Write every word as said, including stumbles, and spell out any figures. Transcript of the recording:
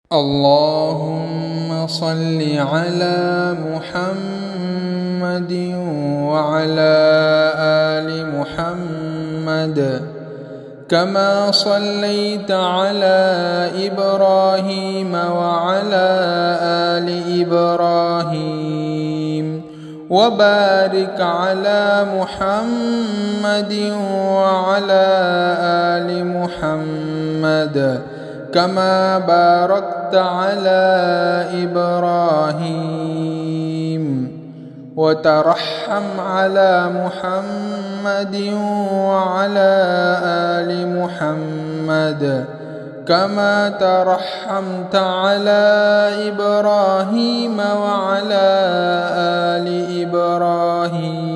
اللهم صل على محمد وعلى آل محمد كما صليت على إبراهيم وعلى آل إبراهيم وبارك على محمد وعلى آل محمد كما باركت على إبراهيم وترحم على محمد وعلى آل محمد كما ترحمت على إبراهيم وعلى آل إبراهيم